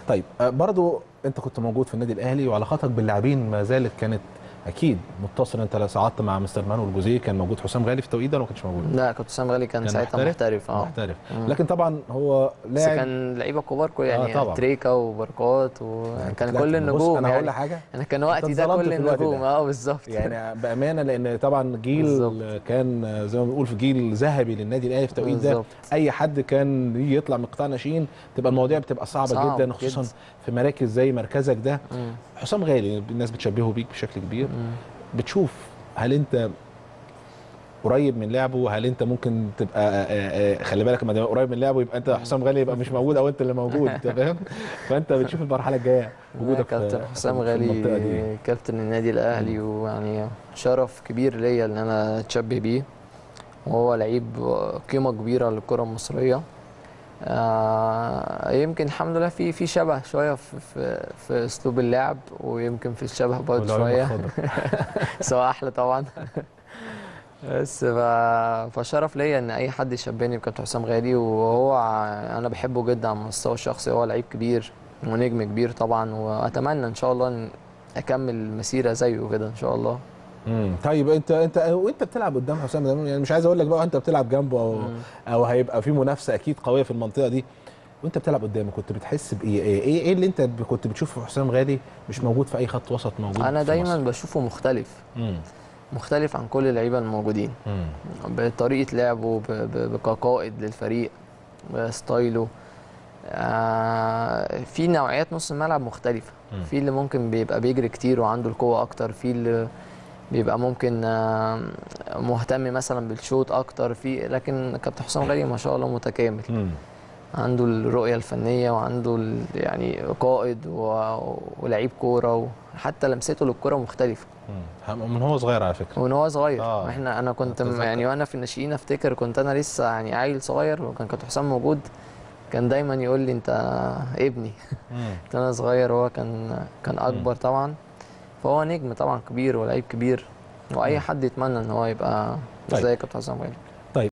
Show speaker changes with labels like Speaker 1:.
Speaker 1: طيب برضو انت كنت موجود في النادي الاهلي وعلاقاتك باللاعبين ما زالت كانت اكيد متصل. انت صعدت مع مستر مانويل جوزيه، كان موجود حسام غالي في التوقيت ده ولا ما كانش موجود؟
Speaker 2: لا كنت حسام غالي كان ساعتها محترف.
Speaker 1: محترف. لكن طبعا هو
Speaker 2: بس
Speaker 1: لاعب.
Speaker 2: كان لعيبه كبار يعني
Speaker 1: طبعا
Speaker 2: تريكا وبركات
Speaker 1: يعني انت
Speaker 2: وكان
Speaker 1: طلعت
Speaker 2: كل
Speaker 1: بص
Speaker 2: النجوم
Speaker 1: انا هقول لك
Speaker 2: يعني.
Speaker 1: حاجه،
Speaker 2: انا كان
Speaker 1: انت
Speaker 2: وقتي ده
Speaker 1: اتظلمت
Speaker 2: كل
Speaker 1: في الوقت
Speaker 2: النجوم
Speaker 1: ده
Speaker 2: بالظبط.
Speaker 1: يعني بامانه، لان طبعا
Speaker 2: بالظبط
Speaker 1: جيل كان زي ما بنقول في جيل ذهبي للنادي الاهلي في التوقيت ده.
Speaker 2: بالظبط.
Speaker 1: اي حد كان يجي يطلع من قطاع ناشئين تبقى المواضيع بتبقى صعبه
Speaker 2: صعب
Speaker 1: جدا، خصوصا
Speaker 2: جدا.
Speaker 1: في مراكز زي مركزك ده.
Speaker 2: مم.
Speaker 1: حسام غالي الناس بتشبهه بيك بشكل كبير.
Speaker 2: مم.
Speaker 1: بتشوف هل انت قريب من لعبه؟ هل انت ممكن تبقى خلي بالك لما تبقى قريب من لعبه يبقى انت حسام غالي يبقى مش موجود او انت اللي موجود، انت فاهم؟ فانت بتشوف المرحله الجايه
Speaker 2: لا
Speaker 1: وجودك
Speaker 2: كابتن حسام
Speaker 1: في المنطقه دي.
Speaker 2: غالي كابتن النادي الاهلي، ويعني شرف كبير ليا ان انا اتشبه بيه، وهو لعيب قيمه كبيره للكره المصريه. يمكن الحمد لله في شبه شويه في اسلوب اللعب، ويمكن في الشبه برضه شويه سواء احلى طبعا. بس فشرف ليا ان اي حد يشبهني بكابتن حسام غالي، وهو انا بحبه جدا على المستوى الشخصي. هو لعيب كبير ونجم كبير طبعا، واتمنى ان شاء الله ان اكمل مسيره زيه كده ان شاء الله.
Speaker 1: طيب انت وانت بتلعب قدام حسام ده، يعني مش عايز اقول لك بقى انت بتلعب جنبه او هيبقى في منافسه اكيد قويه في المنطقه دي، وانت بتلعب قدامه كنت بتحس بايه؟ ايه اللي انت كنت بتشوفه في حسام غالي مش موجود في اي خط وسط موجود
Speaker 2: انا
Speaker 1: في
Speaker 2: دايما
Speaker 1: مصر؟
Speaker 2: بشوفه مختلف عن كل اللعيبه الموجودين، بطريقه لعبه، كقائد للفريق، ستايله. في نوعيات نص الملعب مختلفه. في اللي ممكن بيبقى بيجري كتير وعنده القوه اكتر، في اللي بيبقى ممكن مهتم مثلا بالشوط اكتر، لكن كابتن حسام غالي ما شاء الله متكامل. عنده الرؤيه الفنيه، وعنده يعني قائد ولعيب كوره، وحتى لمسته للكوره مختلفه
Speaker 1: من هو صغير على فكره.
Speaker 2: ومن هو صغير. انا كنت يعني وانا في الناشئين افتكر كنت انا لسه يعني عيل صغير، وكان كابتن حسام موجود، كان دايما يقول لي انت ابني. كنت انا صغير، هو كان اكبر طبعا. فهو نجم طبعا كبير ولعيب كبير، واي حد يتمنى ان هو يبقى زي كابتن حسام غالي.